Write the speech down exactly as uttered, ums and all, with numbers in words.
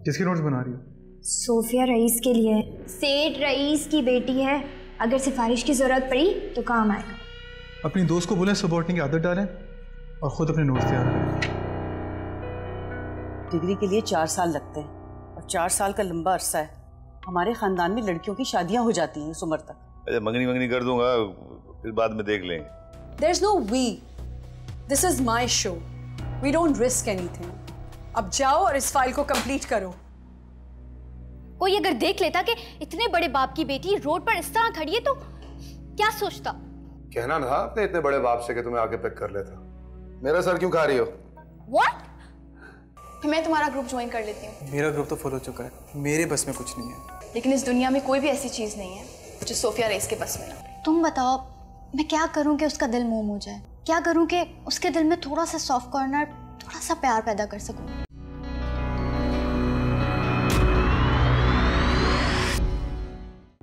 किसके नोट्स बना रही हो? सोफिया रईस के लिए। सेठ रईस की बेटी है, अगर सिफारिश की जरूरत पड़ी तो काम आएगा। अपनी दोस्त को बोलें सबॉर्डिनेट की आदत डालें और खुद अपने नोट्स तैयार करें। डिग्री के लिए चार साल लगते हैं और चार साल का लंबा अरसा है। हमारे खानदान में लड़कियों की शादियां हो जाती हैं इस उम्र तक। अरे मंगनी मंगनी कर दूंगा, फिर बाद में देख लेंगे। There's no we. This is my show. We don't risk anything. अब जाओ और इस फाइल को कंप्लीट करो। कोई अगर देख लेता कि इतने बड़े बाप की बेटी रोड पर इस तरह खड़ी है तो क्या सोचता? कहना ना अपने इतने बड़े बाप से कि तुम्हें आगे पिक कर लेता। मेरा सर क्यों खा रही हो? What? मैं तुम्हारा ग्रुप ज्वाइन कर लेती हूँ। मेरा ग्रुप तो फुल हो चुका है, मेरे बस में कुछ नहीं है। लेकिन इस दुनिया में कोई भी ऐसी चीज नहीं है जो सोफिया रईस के बस में ना। तुम बताओ, मैं क्या करूं कि उसका दिल मोम हो जाए? क्या करूं कि उसके दिल में थोड़ा सा सॉफ्ट कॉर्नर, थोड़ा सा प्यार पैदा कर सकूं?